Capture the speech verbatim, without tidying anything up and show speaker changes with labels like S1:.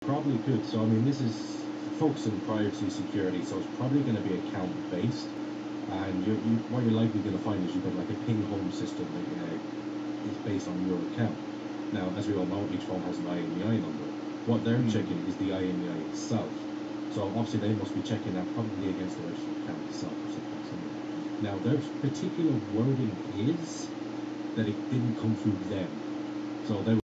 S1: Probably could. So, I mean, this is focusing privacy security, so it's probably going to be account based. And you're, you, what you're likely going to find is you've got like a ping home system that uh, is based on your account. Now, as we all know, each phone has an I M E I number. What they're mm. checking is the I M E I itself. So obviously they must be checking that probably against the registered account itself or something similar. Now, their particular wording is that it didn't come through them. So they